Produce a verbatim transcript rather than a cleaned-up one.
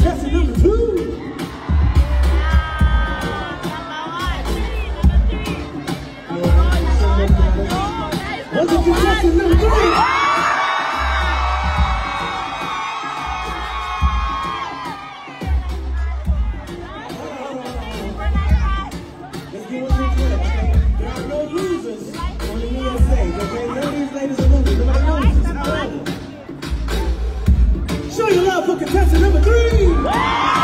contestant number two. What's the contestant number three? Let's get one more clear, okay? There are no losers on the U S A, okay? None of these ladies are losers. They're not losers. However, show your love for contestant number three.